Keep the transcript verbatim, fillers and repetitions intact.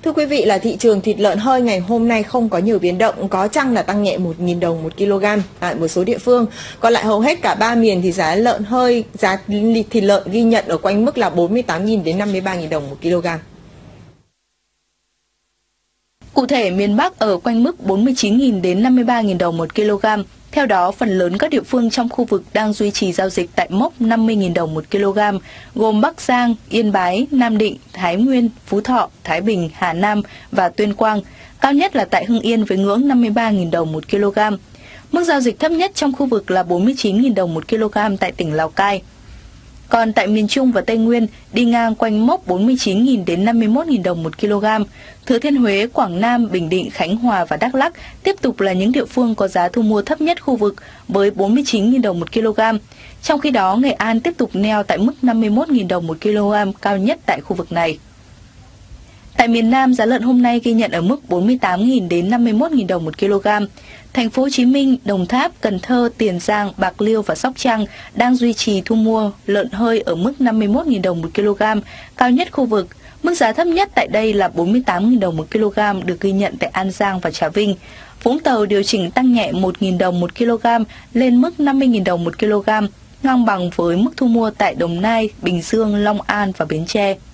Thưa quý vị, là thị trường thịt lợn hơi ngày hôm nay không có nhiều biến động, có chăng là tăng nhẹ một nghìn đồng một kg tại một số địa phương. Còn lại hầu hết cả ba miền thì giá lợn hơi, giá thịt lợn ghi nhận ở quanh mức là bốn mươi tám nghìn đến năm mươi ba nghìn đồng một kg. Cụ thể, miền Bắc ở quanh mức bốn mươi chín nghìn đến năm mươi ba nghìn đồng một kg. Theo đó, phần lớn các địa phương trong khu vực đang duy trì giao dịch tại mốc năm mươi nghìn đồng một kg, gồm Bắc Giang, Yên Bái, Nam Định, Thái Nguyên, Phú Thọ, Thái Bình, Hà Nam và Tuyên Quang. Cao nhất là tại Hưng Yên với ngưỡng năm mươi ba nghìn đồng một kg. Mức giao dịch thấp nhất trong khu vực là bốn mươi chín nghìn đồng một kg tại tỉnh Lào Cai. Còn tại miền Trung và Tây Nguyên, đi ngang quanh mốc bốn mươi chín nghìn đến năm mươi mốt nghìn đồng một kg. Thừa Thiên Huế, Quảng Nam, Bình Định, Khánh Hòa và Đắk Lắk tiếp tục là những địa phương có giá thu mua thấp nhất khu vực với bốn mươi chín nghìn đồng một kg. Trong khi đó, Nghệ An tiếp tục neo tại mức năm mươi mốt nghìn đồng một kg, cao nhất tại khu vực này. Tại miền Nam, giá lợn hôm nay ghi nhận ở mức bốn mươi tám nghìn đến năm mươi mốt nghìn đồng một kg. Thành phố Hồ Chí Minh, Đồng Tháp, Cần Thơ, Tiền Giang, Bạc Liêu và Sóc Trăng đang duy trì thu mua lợn hơi ở mức năm mươi mốt nghìn đồng một kg, cao nhất khu vực. Mức giá thấp nhất tại đây là bốn mươi tám nghìn đồng một kg được ghi nhận tại An Giang và Trà Vinh. Vũng Tàu điều chỉnh tăng nhẹ một nghìn đồng một kg lên mức năm mươi nghìn đồng một kg, ngang bằng với mức thu mua tại Đồng Nai, Bình Dương, Long An và Bến Tre.